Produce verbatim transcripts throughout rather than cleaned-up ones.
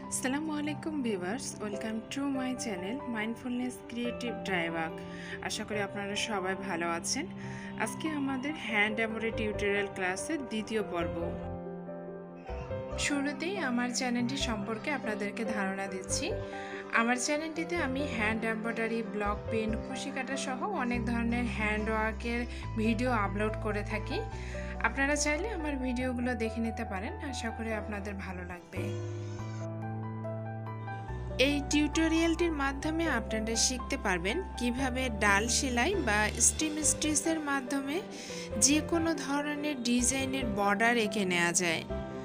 আসসালামু আলাইকুম viewers, welcome to my channel mindfulness creative driver. আশা করি আপনারা সবাই ভালো আছেন। আজকে আমাদের হ্যান্ড এমব্রয়ডারি টিউটোরিয়াল ক্লাসের দ্বিতীয় পর্ব। শুরুতেই আমার চ্যানেলটি সম্পর্কে আপনাদেরকে ধারণা দিচ্ছি। আমার চ্যানেলটিতে আমি হ্যান্ড এমব্রয়ডারি, ব্লক প্রিন্ট, কুশি কাটা সহ অনেক ধরনের হ্যান্ড ওয়ার্কের ভিডিও আপলোড করে থাকি। আপনারা চাইলে আমার ভিডিওগুলো দেখে নিতে পারেন। আশা করি আপনাদের ভালো লাগবে। এই টিউটোরিয়ালটির মাধ্যমে আপনারা শিখতে পারবেন কিভাবে ডাল সেলাই বা স্টিম স্টিচের মাধ্যমে যে কোনো ধরনের ডিজাইনের বর্ডার এঁকে নেওয়া যায়।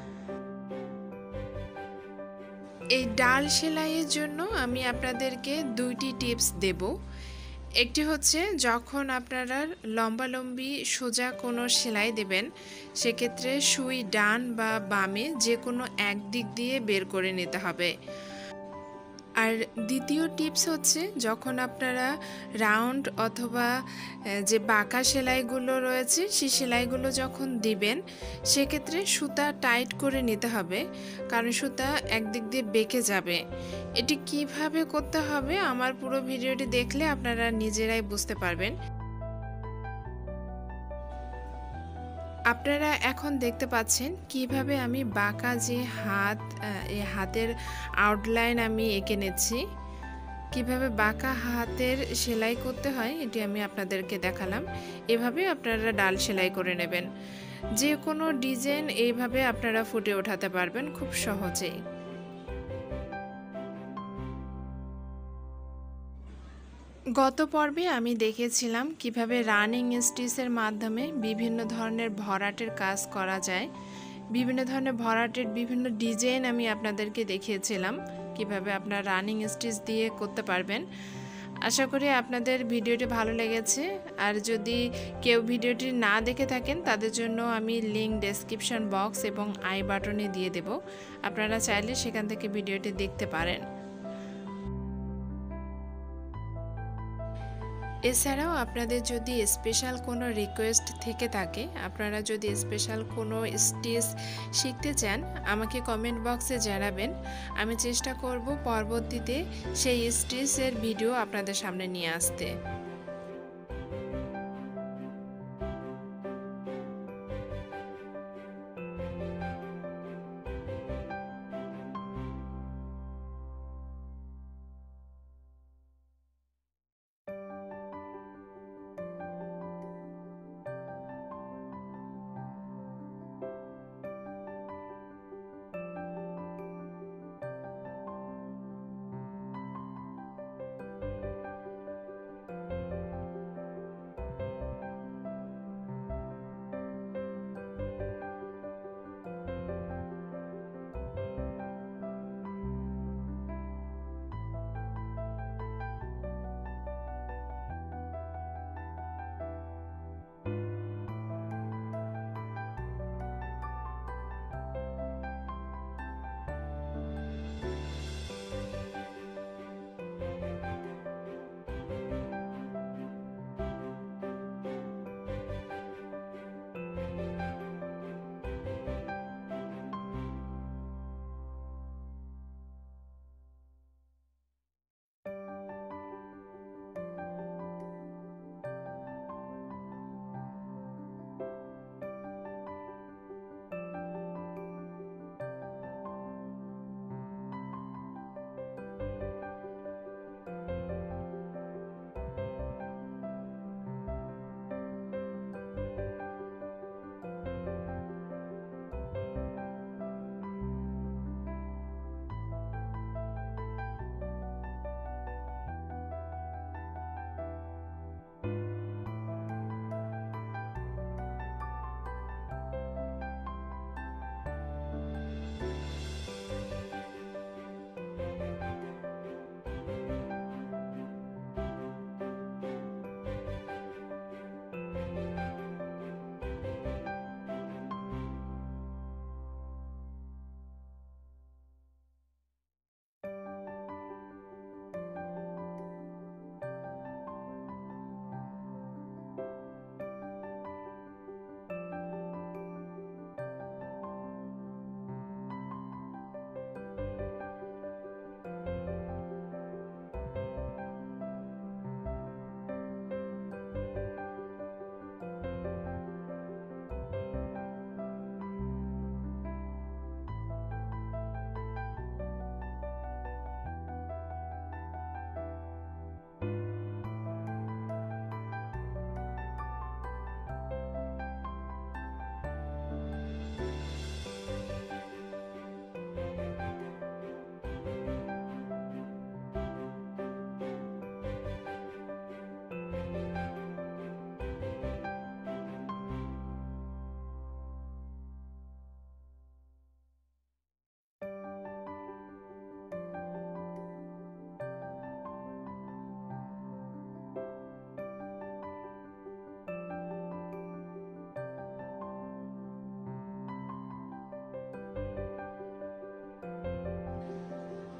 এই ডাল সেলাইয়ের জন্য আমি আপনাদেরকে দুইটি টিপস দেব। একটি হচ্ছে, যখন আপনারা লম্বালম্বি সোজা কোনো সেলাই দেবেন, সেক্ষেত্রে সুই ডান বা বামে যে কোনো এক দিক দিয়ে বের করে নিতে হবে। আর দ্বিতীয় টিপস হচ্ছে, যখন আপনারা রাউন্ড অথবা যে বাঁকা সেলাইগুলো রয়েছে সেই সেলাইগুলো যখন দিবেন, সেক্ষেত্রে সুতা টাইট করে নিতে হবে, কারণ সুতা একদিক দিয়ে বেঁকে যাবে। এটি কিভাবে করতে হবে আমার পুরো ভিডিওটি দেখলে আপনারা নিজেরাই বুঝতে পারবেন। আপনারা এখন দেখতে পাচ্ছেন কিভাবে আমি বাঁকা যে হাত, এই হাতের আউটলাইন আমি এঁকে নিচ্ছি। কিভাবে বাঁকা হাতের সেলাই করতে হয় এটি আমি আপনাদেরকে দেখালাম। এভাবে আপনারা ডাল সেলাই করে নেবেন। যে কোনো ডিজাইন এইভাবে আপনারা ফুটিয়ে ওঠাতে পারবেন খুব সহজেই। গত পর্বে আমি দেখেছিলাম কিভাবে রানিং স্টিচের মাধ্যমে বিভিন্ন ধরনের ভরাটের কাজ করা যায়। বিভিন্ন ধরনের ভরাটের বিভিন্ন ডিজাইন আমি আপনাদেরকে দেখিয়েছিলাম কিভাবে আপনারা রানিং স্টিচ দিয়ে করতে পারবেন। আশা করি আপনাদের ভিডিওটি ভালো লেগেছে। আর যদি কেউ ভিডিওটি না দেখে থাকেন, তাদের জন্য আমি লিঙ্ক ডেসক্রিপশন বক্স এবং আই বাটনে দিয়ে দেব। আপনারা চাইলে সেখান থেকে ভিডিওটি দেখতে পারেন। এছাড়াও আপনাদের যদি স্পেশাল কোনো রিকোয়েস্ট থেকে থাকে, আপনারা যদি স্পেশাল কোনো স্টিচ শিখতে চান, আমাকে কমেন্ট বক্সে জানাবেন। আমি চেষ্টা করব পরবর্তীতে সেই স্টিচের ভিডিও আপনাদের সামনে নিয়ে আসতে।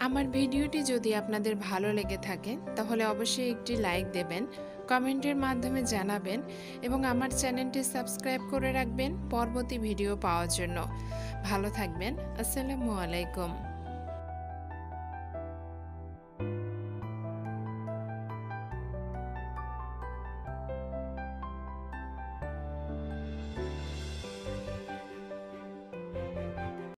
আমার ভিডিওটি যদি আপনাদের ভালো লেগে থাকে তাহলে অবশ্যই একটি লাইক দেবেন, কমেন্টের মাধ্যমে জানাবেন এবং আমার চ্যানেলটি সাবস্ক্রাইব করে রাখবেন পরবর্তী ভিডিও পাওয়ার জন্য। ভালো থাকবেন। আসসালামু আলাইকুম।